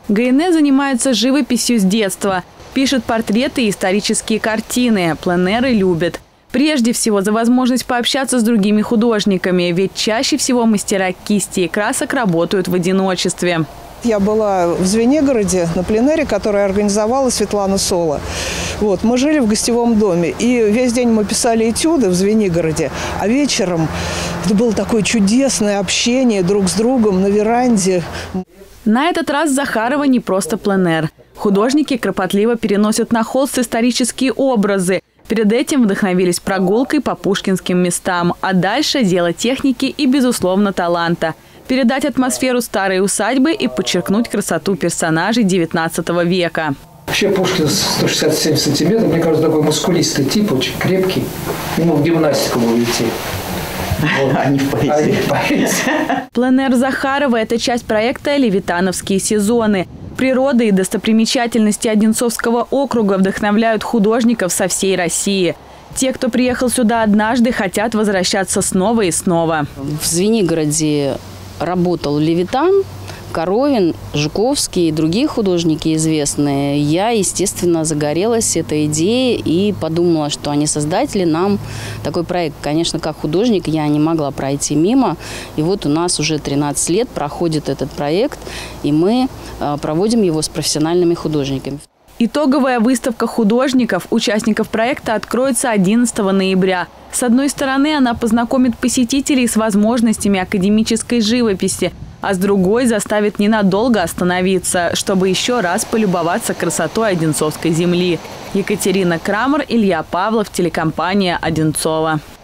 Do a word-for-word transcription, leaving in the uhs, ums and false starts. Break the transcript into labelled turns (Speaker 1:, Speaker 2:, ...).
Speaker 1: Гайне занимается живописью с детства. Пишет портреты и исторические картины. Пленэры любит. Прежде всего за возможность пообщаться с другими художниками, ведь чаще всего мастера кисти и красок работают в одиночестве.
Speaker 2: Я была в Звенигороде на пленэре, который организовала Светлана Соло. Вот, мы жили в гостевом доме, и весь день мы писали этюды в Звенигороде, а вечером это было такое чудесное общение друг с другом на веранде.
Speaker 1: На этот раз Захарова не просто пленэр. Художники кропотливо переносят на холст исторические образы. Перед этим вдохновились прогулкой по пушкинским местам, а дальше дело техники и, безусловно, таланта. Передать атмосферу старой усадьбы и подчеркнуть красоту персонажей девятнадцатого века.
Speaker 3: Вообще Пушкин сто шестьдесят семь сантиметров, мне кажется, такой мускулистый тип, очень крепкий. Ему в гимнастику будет идти.
Speaker 4: А не в поэзии.
Speaker 1: Пленэр Захарова – это часть проекта «Левитановские сезоны». Природа и достопримечательности Одинцовского округа вдохновляют художников со всей России. Те, кто приехал сюда однажды, хотят возвращаться снова и снова.
Speaker 5: В Звенигороде работал Левитан, Коровин, Жуковский и другие художники известные. Я, естественно, загорелась этой идеей и подумала, что они создатели нам такой проект. Конечно, как художник я не могла пройти мимо. И вот у нас уже тринадцать лет проходит этот проект, и мы проводим его с профессиональными художниками.
Speaker 1: Итоговая выставка художников, участников проекта, откроется одиннадцатого ноября. С одной стороны, она познакомит посетителей с возможностями академической живописи, а с другой заставит ненадолго остановиться, чтобы еще раз полюбоваться красотой Одинцовской земли. Екатерина Крамер, Илья Павлов, телекомпания «Одинцово».